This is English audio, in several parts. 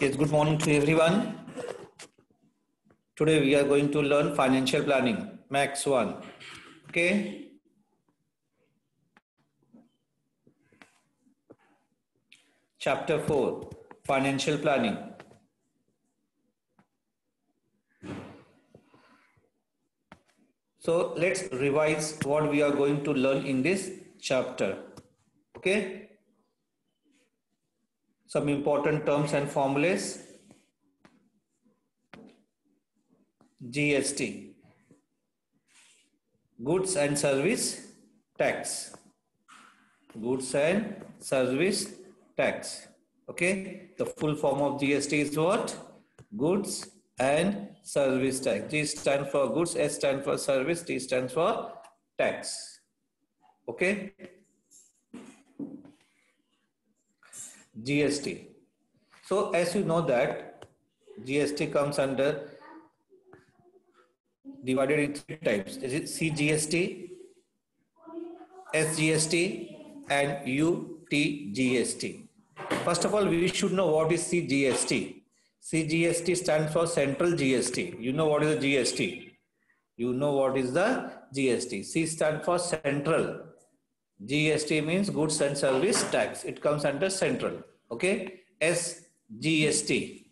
Yes, good morning to everyone. Today we are going to learn financial planning, Max 1. Okay. Chapter 4, Financial Planning. So let's revise what we are going to learn in this chapter. Okay. Some important terms and formulas. GST, Goods and Service Tax. Goods and Service Tax. Okay. The full form of GST is what? Goods and Service Tax. G stands for goods, S stands for service, T stands for tax. Okay. GST. So as you know that GST comes under divided in three types. Is it CGST, SGST and UTGST. First of all, we should know what is CGST. CGST stands for Central GST. You know what is the GST? You know what is the GST. C stands for Central. GST means Goods and Service Tax. It comes under Central. Okay. SGST.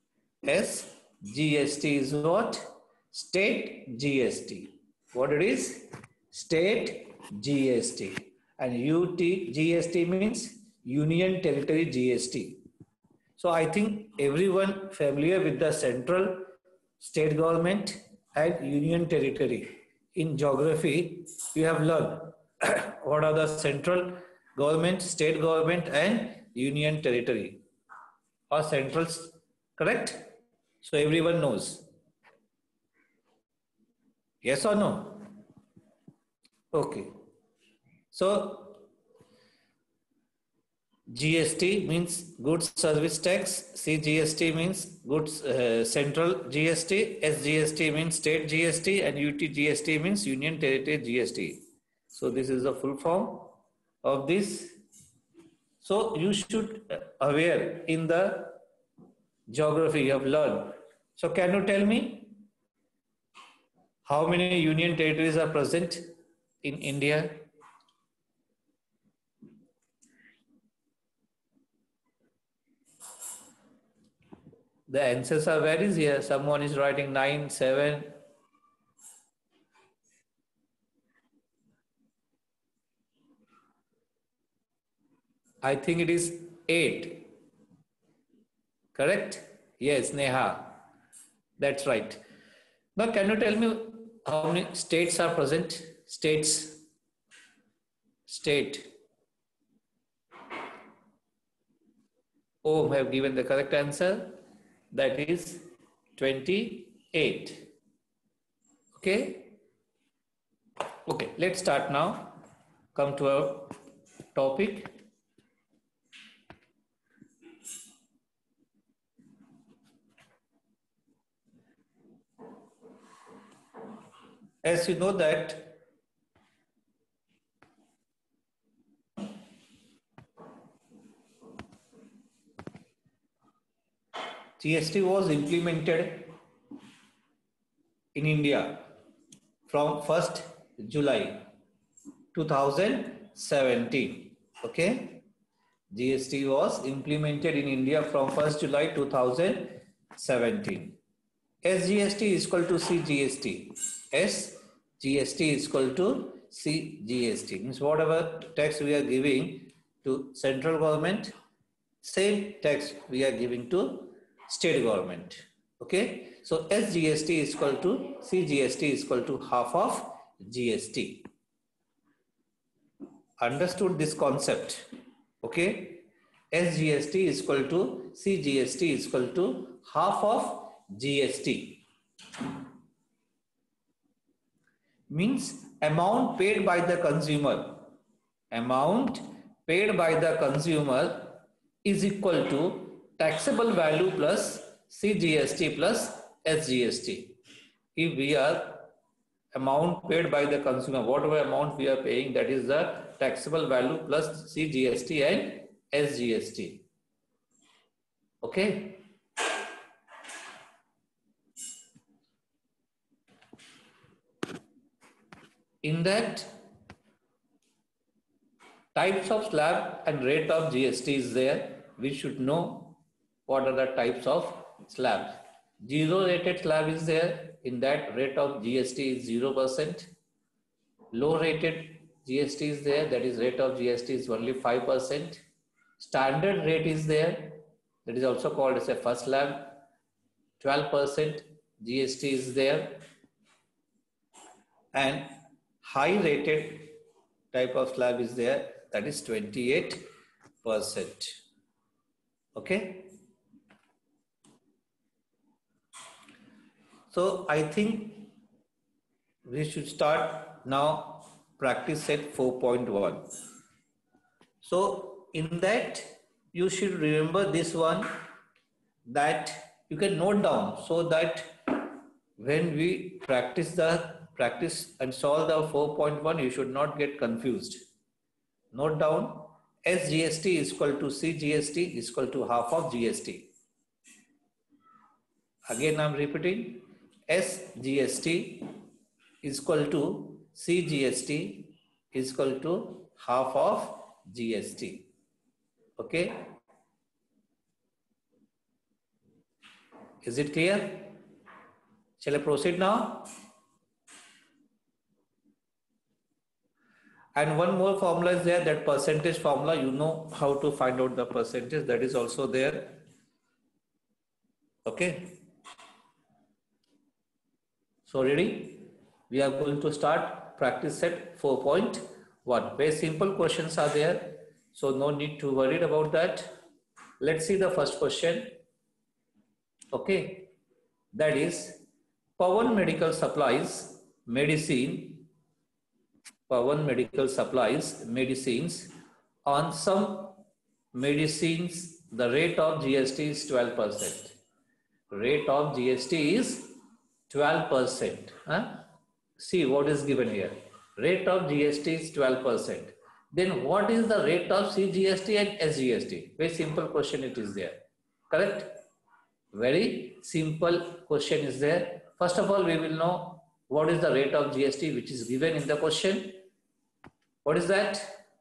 SGST is what? State GST. What it is? State GST. And UTGST means Union Territory GST. So I think everyone familiar with the central, state government and union territory. In geography, you have learned what are the central government, state government and union territory or centrals, correct? So everyone knows. Yes or no? Okay. So GST means Goods Service Tax, CGST means Goods Central GST, SGST means State GST and UTGST means Union Territory GST. So this is the full form of this. So you should aware in the geography you have learned. So can you tell me how many Union Territories are present in India? The answers are very here. Someone is writing 9, 7. I think it is 8. Correct? Yes, Neha. That's right. Now, can you tell me how many states are present? States. State. Oh, have given the correct answer. That is 28. Okay. Okay, let's start now. Come to our topic. As you know that GST was implemented in India from 1st July 2017. Okay. GST was implemented in India from 1st July 2017. SGST is equal to CGST. SGST is equal to CGST. Means whatever tax we are giving to central government, same tax we are giving to state government. Okay. So SGST is equal to CGST is equal to half of GST. Understood this concept? Okay. SGST is equal to CGST is equal to half of GST. Means amount paid by the consumer. Amount paid by the consumer is equal to taxable value plus CGST plus SGST. If we are amount paid by the consumer, whatever amount we are paying, that is the taxable value plus CGST and SGST. Okay. in that types of slab and rate of GST is there. We should know what are the types of slabs. Zero rated slab is there. In that rate of GST is 0%. Low rated GST is there. That is rate of GST is only 5%. Standard rate is there. That is also called as a first slab. 12% GST is there. And high rated type of slab is there. That is 28%. Okay. So I think we should start now practice set 4.1. So in that you should remember this one, that you can note down so that when we practice and solve the 4.1, you should not get confused. Note down SGST is equal to CGST is equal to half of GST. Again I am repeating, SGST is equal to CGST is equal to half of GST. Okay. Is it clear? Shall I proceed now? And one more formula is there, that percentage formula. You know how to find out the percentage. That is also there. Okay. So ready? We are going to start practice set 4.1. Very simple questions are there. So no need to worry about that. Let's see the first question. Okay. That is Pawan Medical Supplies Medicines. On some medicines, the rate of GST is 12%. Rate of GST is 12%. See what is given here. Rate of GST is 12%. Then what is the rate of CGST and SGST? Very simple question it is there. Correct? Very simple question is there. First of all, we will know what is the rate of GST which is given in the question. What is that?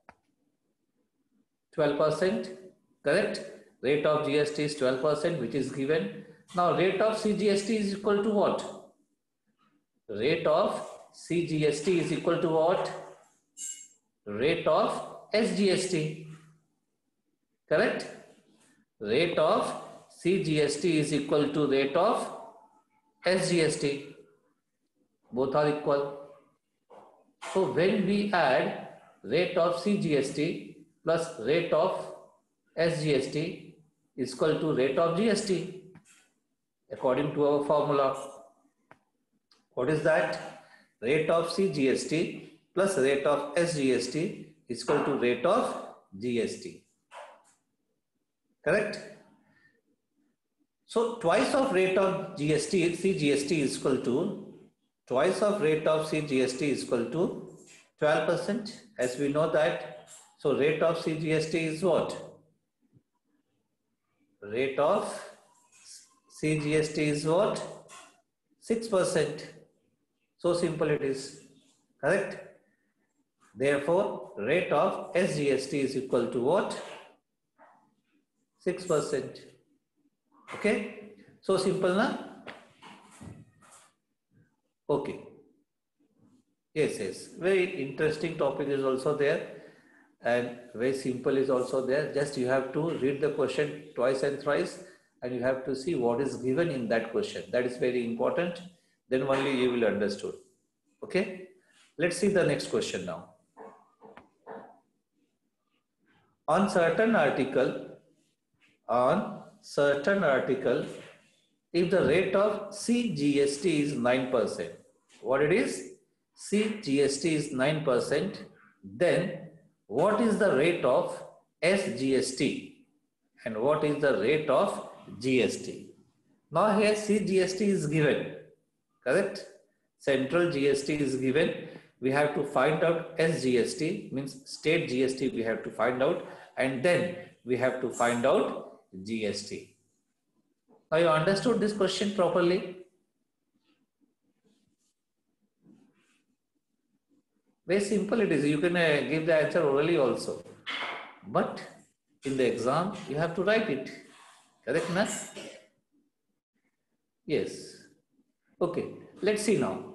12%. Correct? Rate of GST is 12% which is given. Now rate of CGST is equal to what? Rate of CGST is equal to what? Rate of SGST. Correct? Rate of CGST is equal to rate of SGST. Both are equal. So when we add rate of CGST plus rate of SGST is equal to rate of GST according to our formula. What is that? Rate of CGST plus rate of SGST is equal to rate of GST. Correct? So twice of rate of CGST is equal to twice of rate of CGST is equal to 12%. As we know that. So rate of CGST is what? Rate of CGST is what? 6%. So simple it is. Correct? Therefore, rate of SGST is equal to what? 6%. Okay? So simple, na? Okay. Yes. Very interesting topic is also there. And very simple is also there. Just you have to read the question twice and thrice. And you have to see what is given in that question. That is very important. Then only you will understand. Okay? Let's see the next question now. On certain article, if the rate of CGST is 9%, what it is? CGST is 9%, then what is the rate of SGST and what is the rate of GST? Now here CGST is given, correct? Central GST is given. We have to find out SGST, means state GST we have to find out, and then we have to find out GST. Now you understood this question properly? Very simple it is. You can give the answer orally also. But in the exam, you have to write it. Correct, na? Yes. Okay. Let's see now.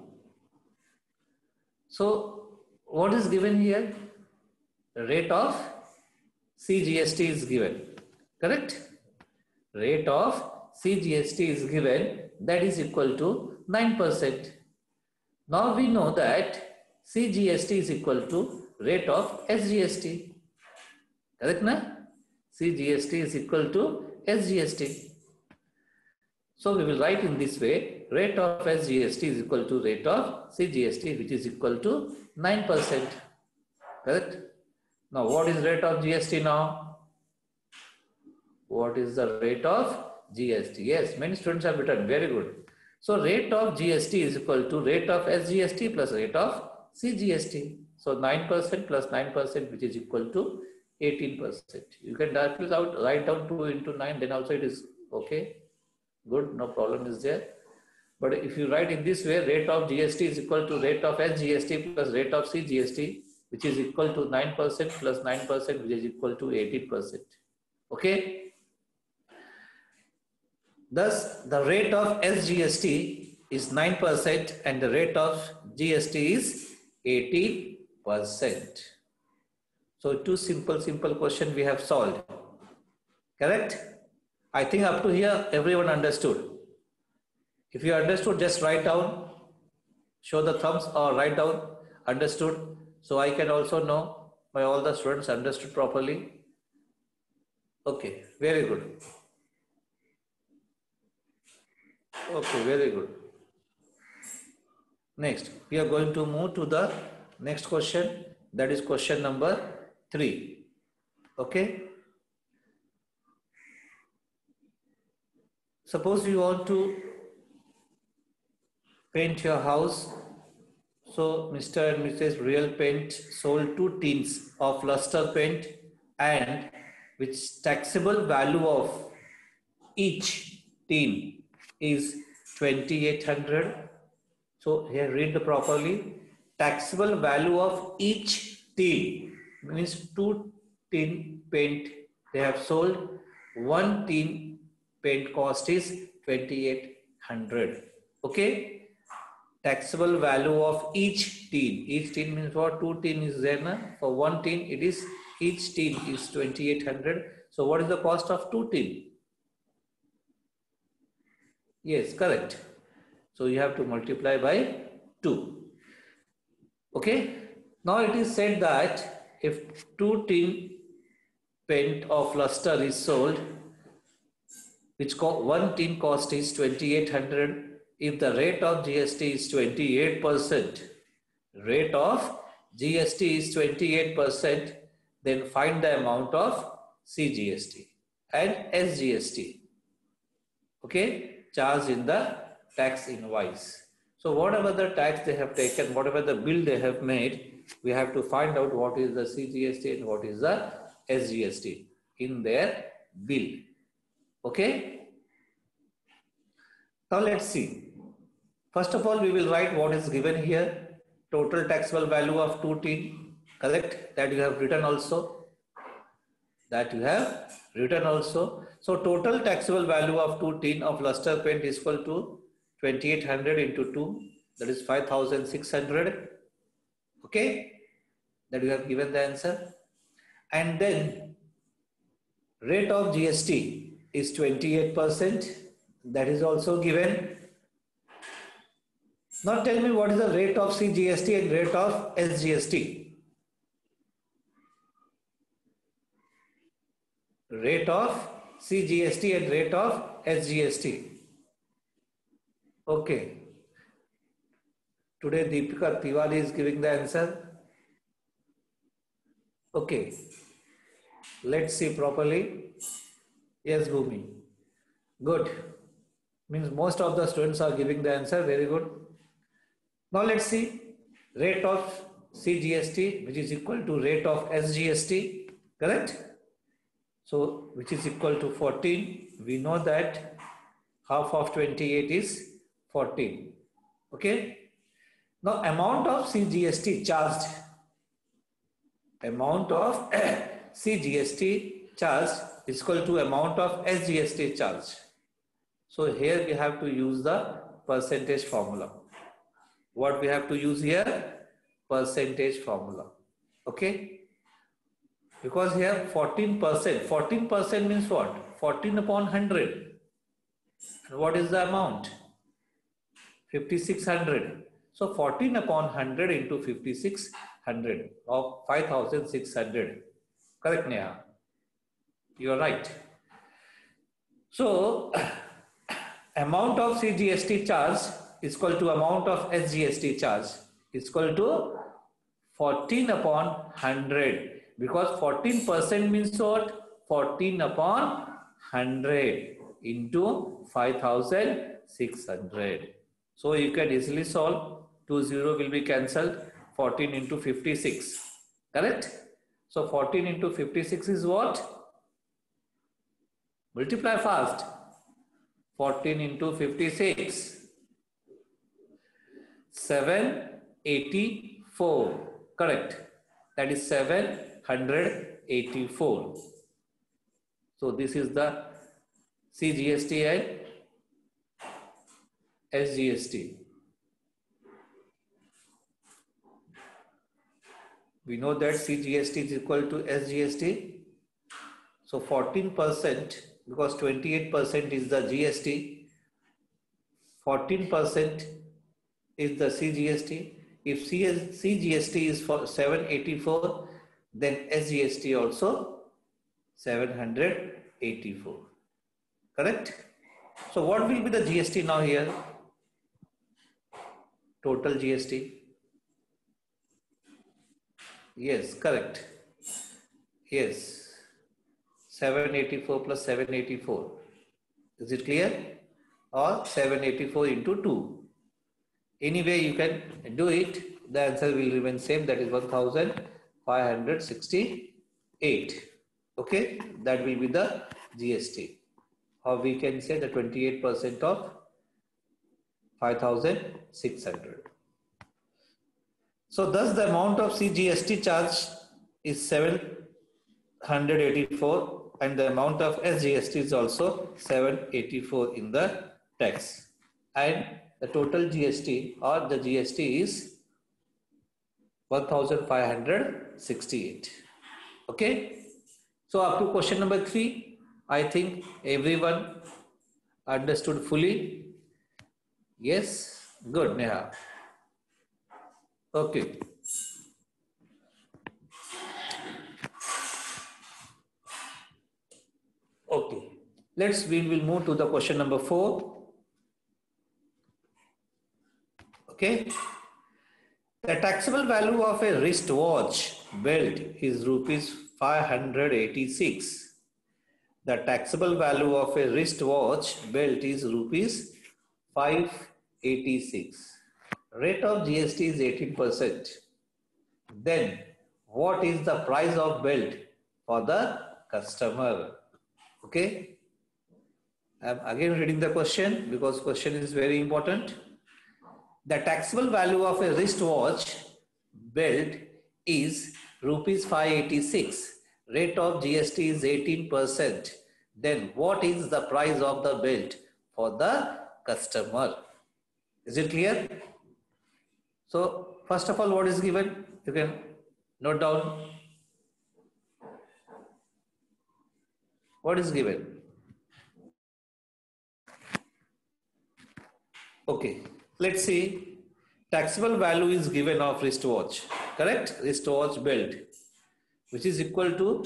So, what is given here? The rate of CGST is given. Correct? Rate of CGST is given, that is equal to 9%. Now we know that CGST is equal to rate of SGST. Correct, na? CGST is equal to SGST. So we will write in this way, rate of SGST is equal to rate of CGST, which is equal to 9%. Correct? Now what is rate of GST now? What is the rate of GST? Yes, many students have written, very good. So rate of GST is equal to rate of SGST plus rate of CGST. So 9% plus 9%, which is equal to 18%. You can directly write down 2 into 9, then also it is okay. Good, no problem is there. But if you write in this way, rate of GST is equal to rate of SGST plus rate of CGST, which is equal to 9% plus 9%, which is equal to 18%. Okay. Thus, the rate of SGST is 9% and the rate of GST is 18%. So, two simple question we have solved. Correct? I think up to here, everyone understood. If you understood, just write down, show the thumbs or write down, understood. So, I can also know by all the students understood properly. Okay, very good. Okay, very good. Next, we are going to move to the next question. That is question number 3. Okay. Suppose you want to paint your house. So Mr. and Mrs. Real Paint sold 2 tins of luster paint and which taxable value of each tin is 2,800. So here read the properly. Taxable value of each tin means 2 tin paint they have sold. 1 tin paint cost is 2,800. Okay. Taxable value of each tin. Each tin means what? 2 tin is there. Na? For 1 tin it is each tin is 2,800. So what is the cost of 2 tin? Yes, correct. So you have to multiply by 2. Okay. Now it is said that if 2 tin paint of luster is sold, which 1 tin cost is 2,800. If the rate of GST is 28%, rate of GST is 28%, then find the amount of CGST and SGST. Okay, charged in the tax invoice. So whatever the tax they have taken, whatever the bill they have made, we have to find out what is the CGST and what is the SGST in their bill. Okay. Now let's see. First of all, we will write what is given here. Total taxable value of 2 tin. Correct? That you have written also. So total taxable value of 2 tin of luster paint is equal to 2,800 into 2. That is 5,600. Okay? That you have given the answer. And then rate of GST is 28%. That is also given. Now tell me what is the rate of CGST and rate of SGST. Rate of CGST and rate of SGST. Okay. Today Deepika Tiwari is giving the answer. Okay. Let's see properly. Yes, Bhumi. Good. Means most of the students are giving the answer. Very good. Now let's see rate of CGST, which is equal to rate of SGST, correct? So which is equal to 14. We know that half of 28 is 14. Okay. Now amount of CGST charged, amount of CGST charged is equal to amount of SGST charged. So here we have to use the percentage formula. What we have to use here? Percentage formula. Okay? Because here 14%. 14% means what? 14 upon 100. And what is the amount? 5600. So 14 upon 100 into 5600 of 5600. Correct, Neha? You are right. So amount of CGST charge is equal to amount of SGST charge is equal to 14 upon 100, because 14% means what? 14 upon 100 into 5600. So you can easily solve. 20 will be cancelled. 14 into 56. Correct? So 14 into 56 is what? Multiply fast. 14 into 56. 784. Correct. That is 784. So this is the CGST and SGST. We know that CGST is equal to SGST. So 14%, because 28% is the GST, 14% is the CGST. If CGST is for 784, then SGST also 784. Correct? So what will be the GST now here? Total GST. Yes, correct. Yes. 784 plus 784. Is it clear? Or 784 into 2. Anyway, you can do it. The answer will remain same. That is 1568. Okay. That will be the GST. Or we can say the 28% of 5600. So thus the amount of CGST charge is 784 and the amount of SGST is also 784 in the tax. And the total GST or the GST is 1568. Okay. So up to question number 3, I think everyone understood fully. Yes. Good, Neha. Okay. Okay. We will move to the question number 4. Okay. The taxable value of a wristwatch belt is rupees 586. The taxable value of a wristwatch belt is rupees 586. Rate of GST is 18%. Then what is the price of belt for the customer? Okay. I'm again reading the question because question is very important. The taxable value of a wristwatch belt is rupees 586. Rate of GST is 18%. Then what is the price of the belt for the customer? Is it clear? So first of all, what is given? You can note down. What is given? Okay, let's see. Taxable value is given of wristwatch, correct? Wristwatch belt, which is equal to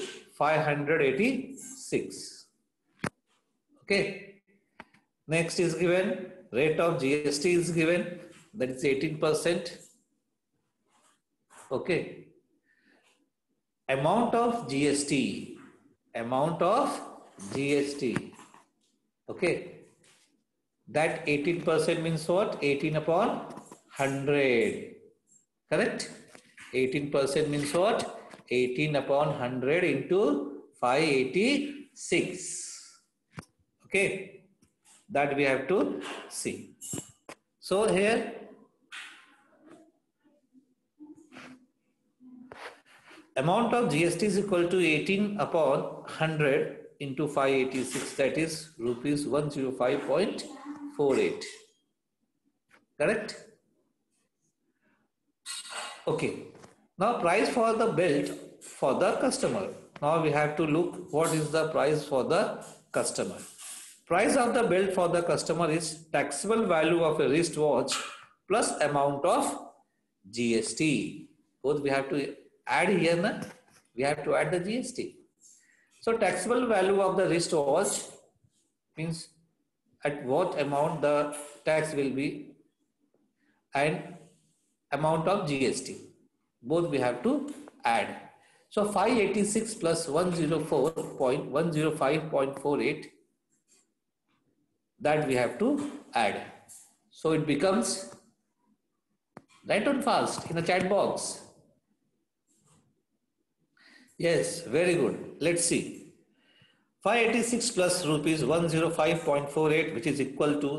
586. Okay. Next is given, rate of GST is given, that is 18%. Okay. Amount of GST, okay. That 18% means what? 18 upon 100. Correct? 18% means what? 18 upon 100 into 586. Okay. That we have to see. So here amount of GST is equal to 18 upon 100 into 586, that is rupees 105.48. Correct? Okay. Now price for the belt for the customer. Now we have to look what is the price for the customer. Price of the belt for the customer is taxable value of a wristwatch plus amount of GST. Both we have to add here. Na? We have to add the GST. So taxable value of the wristwatch means at what amount the tax will be and amount of GST. Both we have to add. So 586 plus 105.48, that we have to add. So it becomes, write on fast in the chat box. Yes, very good. Let's see. 586 plus rupees 105.48, which is equal to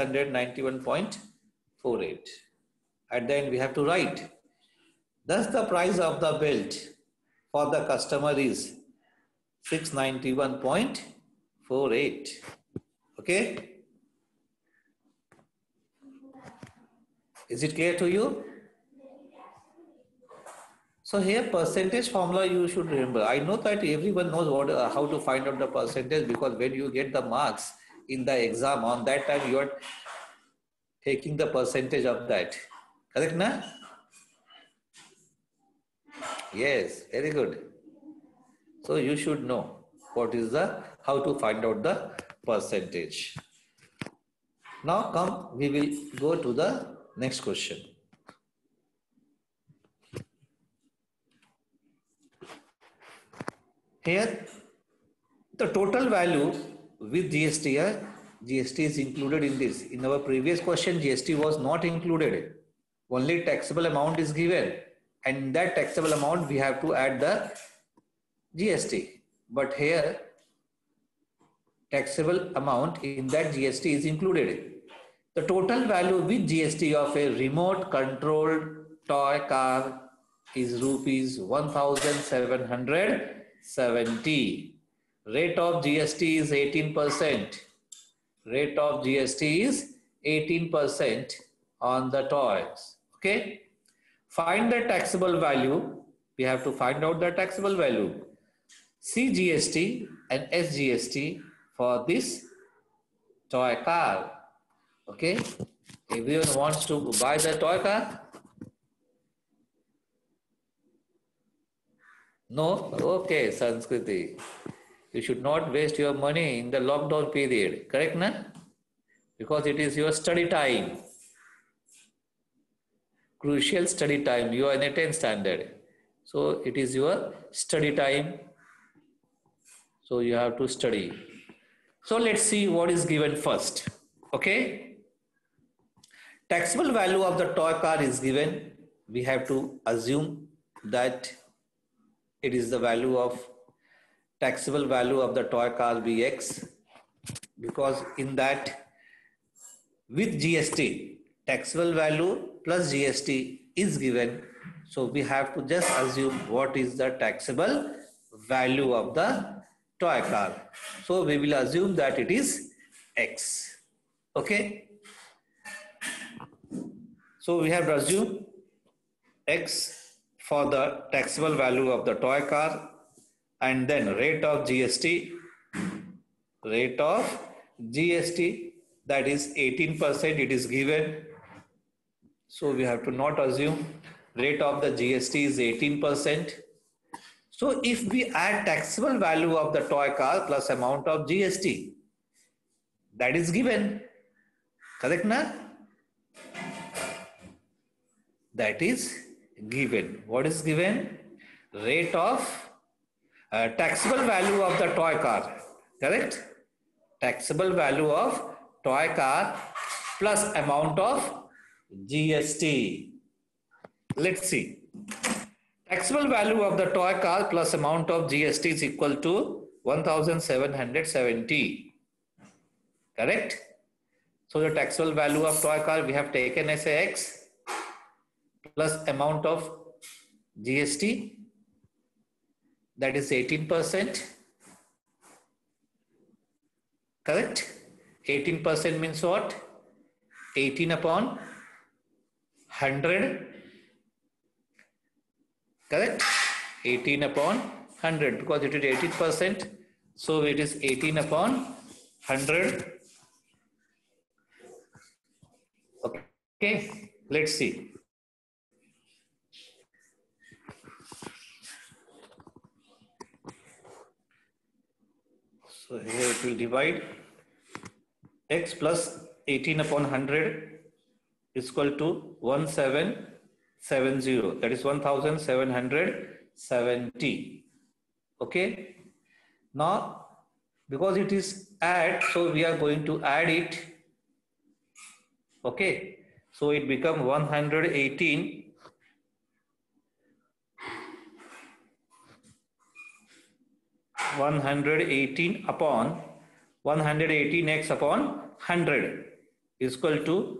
691.48. At the end we have to write. Thus the price of the belt for the customer is 691.48. Okay? Is it clear to you? So here percentage formula you should remember. I know that everyone knows how to find out the percentage, because when you get the marks in the exam, on that time you are taking the percentage of that. Correct, na? Yes, very good. So you should know what is how to find out the percentage. Now come, we will go to the next question. Here, the total value with GST, GST is included in this. In our previous question, GST was not included. Only taxable amount is given. And in that taxable amount, we have to add the GST. But here, taxable amount in that GST is included. The total value with GST of a remote controlled toy car is rupees 1,770. Rate of GST is 18%. Rate of GST is 18% on the toys. Okay. Find the taxable value. We have to find out the taxable value. CGST and SGST for this toy car. Okay. Everyone wants to buy the toy car? No? Okay, Sanskriti. You should not waste your money in the lockdown period. Correct, na? Because it is your study time. Crucial study time. You are in a 10th standard. So it is your study time. So you have to study. So let's see what is given first. Okay. Taxable value of the toy car is given. We have to assume that it is the value of taxable value of the toy car be X, because in that with GST taxable value plus GST is given. So we have to just assume what is the taxable value of the toy car. So we will assume that it is X. Okay. So we have to assume X for the taxable value of the toy car, and then rate of GST, that is 18%, it is given. So we have to not assume rate of the GST is 18%. So if we add taxable value of the toy car plus amount of GST, that is given. Correct, na? That is given. What is given? Rate of taxable value of the toy car. Correct? Taxable value of toy car plus amount of GST. Let's see. Taxable value of the toy car plus amount of GST is equal to 1,770. Correct? So the taxable value of toy car we have taken as X plus amount of GST that is 18%. Correct? 18% means what? 18 upon 100. Correct? 18 upon 100 because it is 18%. So it is 18 upon 100. Okay, let's see. So here it will divide. X plus 18 upon 100 is equal to 1770. That is 1770. Okay. Now, because it is add, so we are going to add it. Okay. So it becomes 118 upon 118x upon 100 is equal to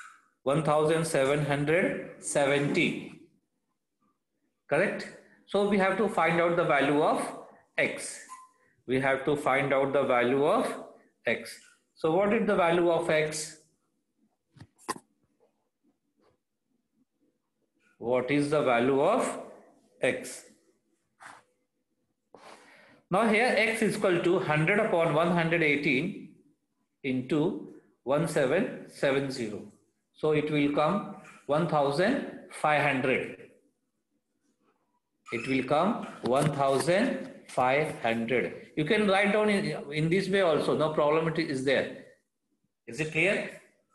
1770. Correct? So we have to find out the value of x. We have to find out the value of x. So what is the value of x? What is the value of x? Now here x is equal to 100 upon 118 into 1770. So it will come 1500. It will come 1500. You can write down in this way also, no problem, it is there. Is it clear?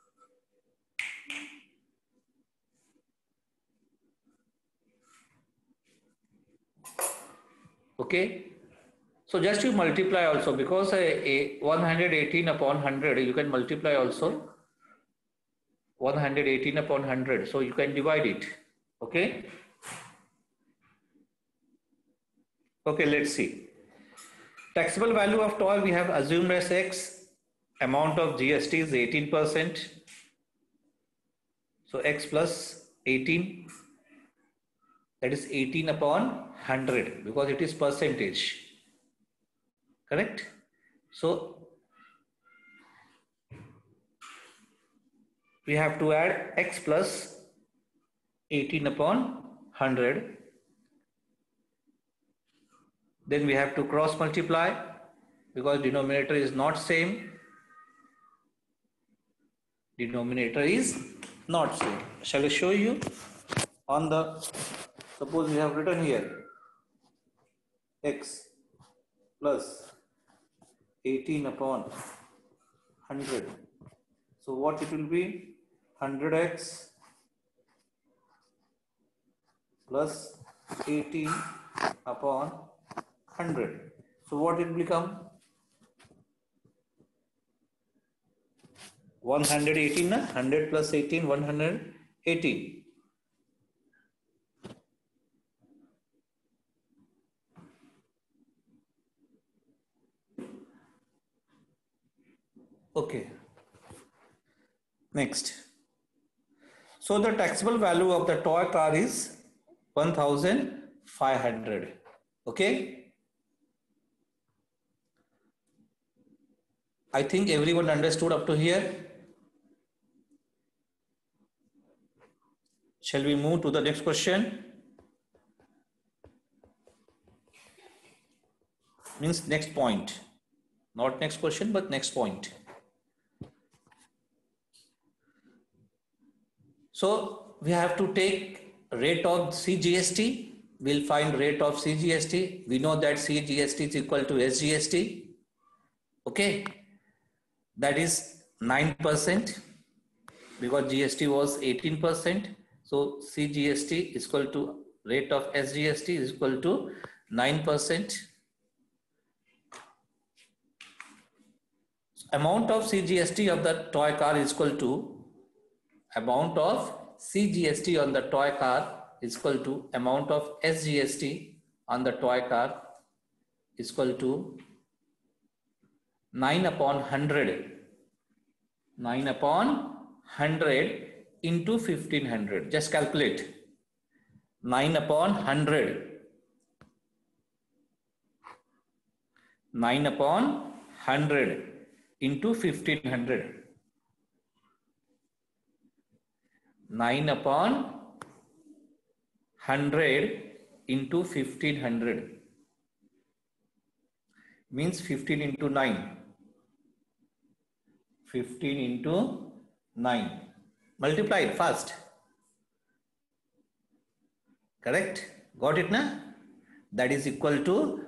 Okay. So just you multiply also, because a 118 upon 100, you can multiply also 118 upon 100. So you can divide it. Okay. Okay, let's see. Taxable value of toy we have assumed as X. Amount of GST is 18%. So X plus 18. That is 18 upon 100 because it is percentage. Correct? So we have to add X plus 18 upon 100. Then we have to cross multiply because denominator is not same. Denominator is not same. Shall I show you on the, suppose we have written here X plus 18 upon 100. So what it will be? 100x plus 18 upon 100. So what it will become? 118, 100 plus 18, 118. Okay. Next. So the taxable value of the toy car is 1500. Okay. I think everyone understood up to here. Shall we move to the next question? Means next point. Not next question, but next point. So we have to take rate of CGST. We'll find rate of CGST. We know that CGST is equal to SGST. Okay. That is 9% because GST was 18%. So CGST is equal to rate of SGST is equal to 9%. Amount of CGST of the toy car is equal to amount of CGST on the toy car is equal to amount of SGST on the toy car is equal to 9 upon 100. 9 upon 100 into 1500. Just calculate. 9 upon 100 9 upon 100 into 1500. 9 upon 100 into 1500 means 15 into 9. 15 into 9. Multiply it fast. Correct? Got it, na? That is equal to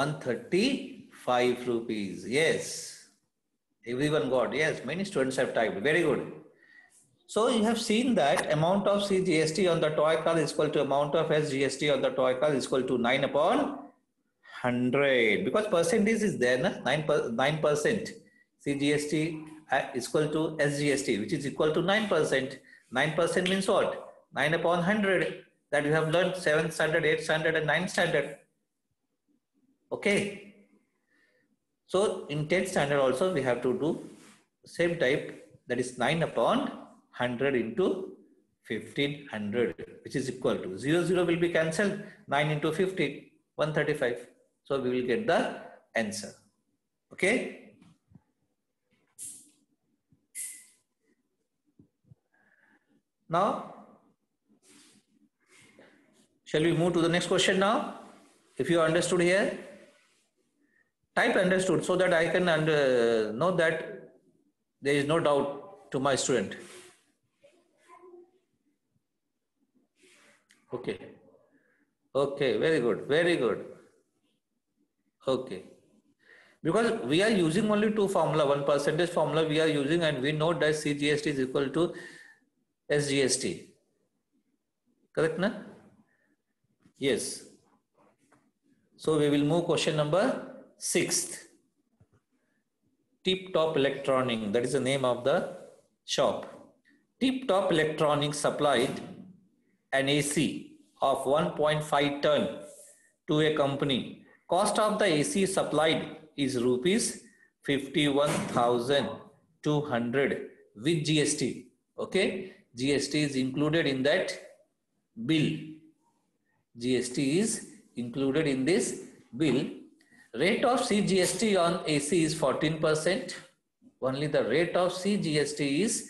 135 rupees. Yes. Everyone got. Yes. Many students have typed. Very good. So you have seen that amount of CGST on the toy car is equal to amount of SGST on the toy car is equal to 9 upon 100. Because percentage is there, na? 9%. CGST is equal to SGST, which is equal to 9%. 9% means what? 9 upon 100. That you have learned 7th standard, 8th standard and 9th standard. Okay. So in 10th standard also we have to do same type, that is 9 upon 100 into 1500, which is equal to 0 will be cancelled. 9 into 15, 135. So we will get the answer. Okay. Now, shall we move to the next question now? If you understood here, type understood so that I can know that there is no doubt to my student. Okay. Okay, very good, very good. Okay. Because we are using only two formula, one percentage formula we are using, and we know that CGST is equal to SGST. Correct, na? Yes. So we will move question number 6th. Tip Top Electronic, that is the name of the shop. Tip Top Electronics supplied an AC of 1.5 ton to a company. Cost of the AC supplied is rupees 51,200 with GST. Okay, GST is included in that bill. GST is included in this bill. Rate of CGST on AC is 14%. Only the rate of CGST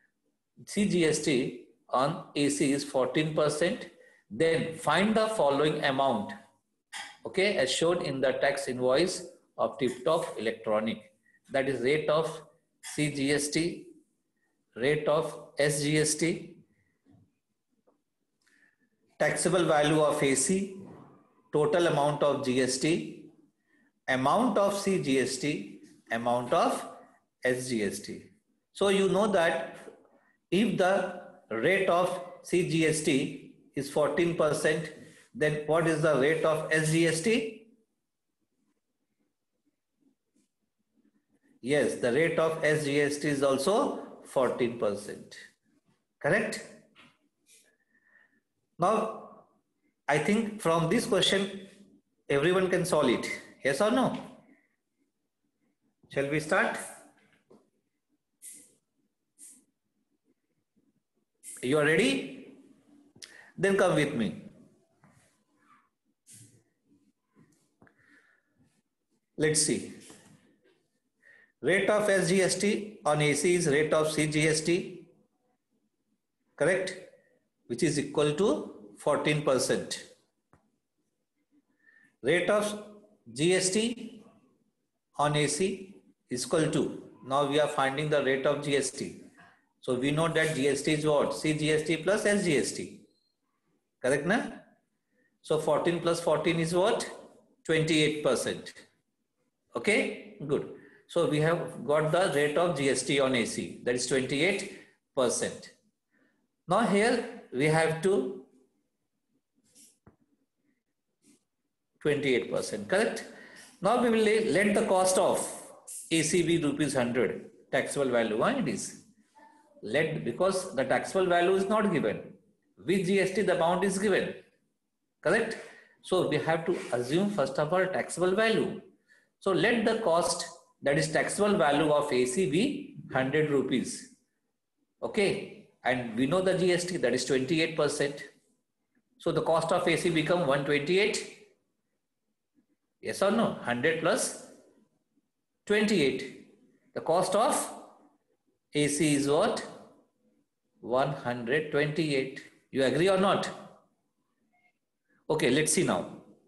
on AC is 14%. Then find the following amount. Okay, as shown in the tax invoice of Tip Top Electronic. That is rate of CGST, rate of SGST, taxable value of AC, total amount of GST, amount of CGST, amount of SGST. So you know that if the rate of CGST is 14%, then what is the rate of SGST? Yes, the rate of SGST is also 14%. Correct? Now, I think from this question, everyone can solve it. Yes or no? Shall we start? You are ready? Then come with me. Let's see. Rate of SGST on AC is rate of CGST, correct? Which is equal to 14%. Rate of GST on AC is equal to, now we are finding the rate of GST. So we know that GST is what? CGST plus SGST. Correct, na? So 14 plus 14 is what? 28%. Okay, good. So we have got the rate of GST on AC, that is 28%. Now here we have to 28%, correct? Now we will let the cost of AC be rupees 100, taxable value. Why it is? Let, because the taxable value is not given. With GST the amount is given, correct? So we have to assume first of all taxable value. So let the cost, that is taxable value of AC, be 100 rupees. Okay, and we know the GST, that is 28%. So the cost of AC become 128. Yes or no? 100 plus 28. The cost of AC is what? 128. You agree or not? Okay, let's see now.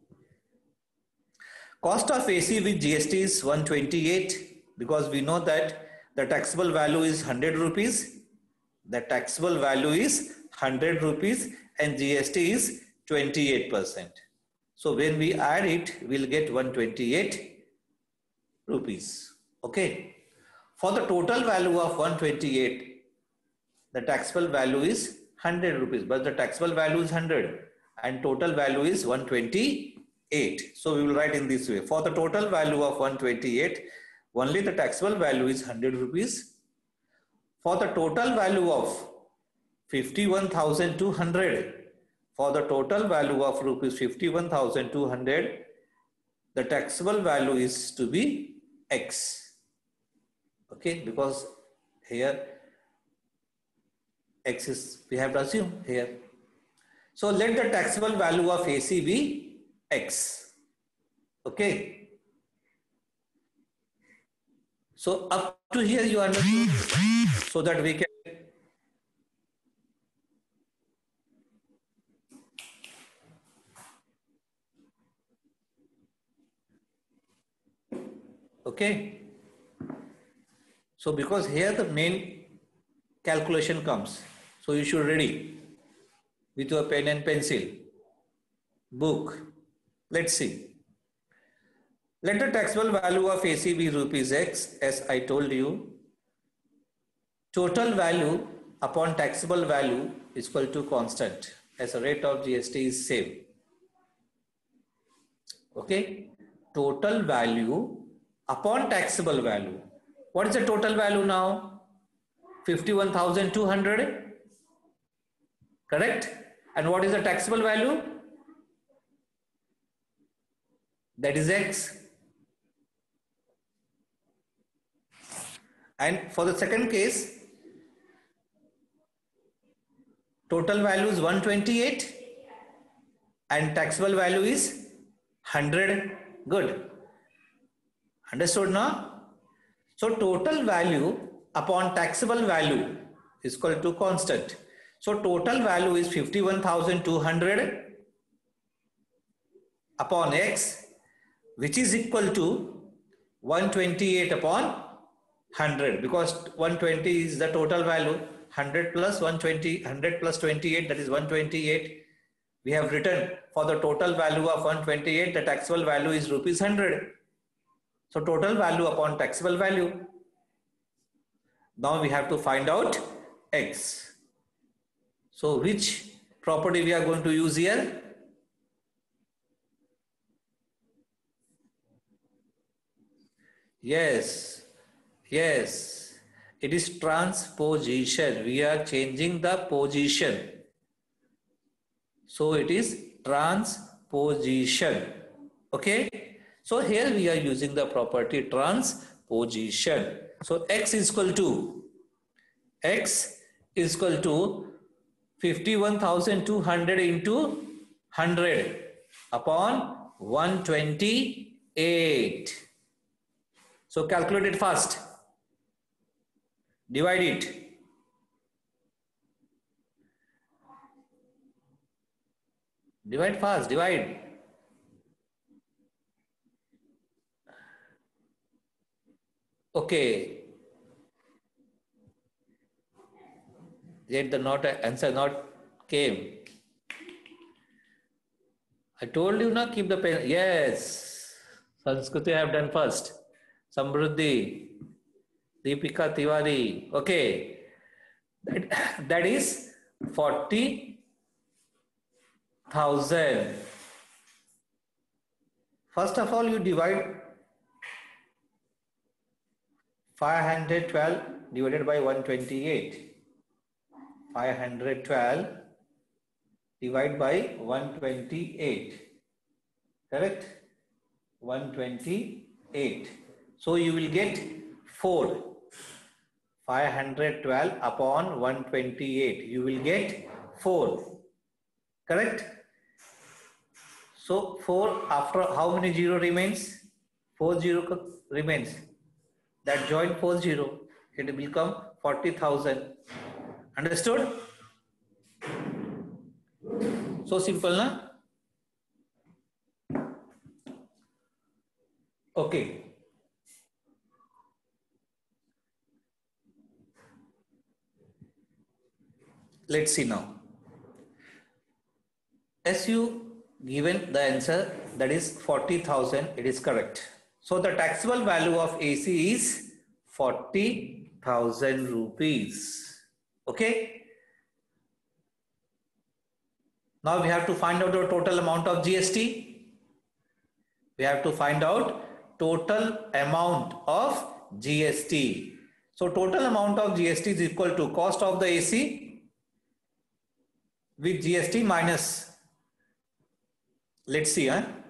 Cost of AC with GST is 128 because we know that the taxable value is 100 rupees. The taxable value is 100 rupees and GST is 28%. So when we add it, we'll get 128 rupees. Okay. For the total value of 128, the taxable value is 100 rupees, but the taxable value is 100 and total value is 128. So we will write in this way. For the total value of 128, only the taxable value is 100 rupees. For the total value of 51,200, for the total value of rupees 51,200, the taxable value is to be X. Okay, because here X is, we have to assume here. So let the taxable value of AC be X. Okay. So up to here you understood, so that we can okay. So because here the main calculation comes, so you should ready with your pen and pencil, book. Let's see. Let the taxable value of AC be rupees X, as I told you. Total value upon taxable value is equal to constant, as the rate of GST is same. Okay. Total value upon taxable value. What is the total value now? 51,200. Correct? And what is the taxable value? That is X. And for the second case, total value is 128 and taxable value is 100. Good. Understood now? So total value upon taxable value is equal to constant. So total value is 51,200 upon X, which is equal to 128 upon 100, because 120 is the total value. 100 plus 120, 100 plus 28, that is 128. We have written for the total value of 128, the taxable value is rupees 100. So total value upon taxable value. Now we have to find out X. So which property we are going to use here? Yes, yes, it is transposition. We are changing the position. So it is transposition. Okay. So here we are using the property transposition. So X is equal to 51,200 into 100 upon 128. So calculate it fast. Divide it. Divide fast, divide. Okay. Yet the answer not came. I told you na, keep the pen. Yes. Sanskriti I have done first. Samruddhi. Deepika Tiwari. Okay. That is 40,000. First of all, you divide 512 divided by 128. 512 divided by 128. Correct? 128. So you will get 4. 512 upon 128. You will get 4. Correct? So 4 after how many 0 remains? 4 0 remains. that joint 40, it will become 40,000. Understood? So simple, na? Okay. Let's see now. As you given the answer, that is 40,000, it is correct. So the taxable value of AC is 40,000 rupees. Okay. Now we have to find out the total amount of GST. We have to find out total amount of GST. So total amount of GST is equal to cost of the AC with GST minus. Let's see,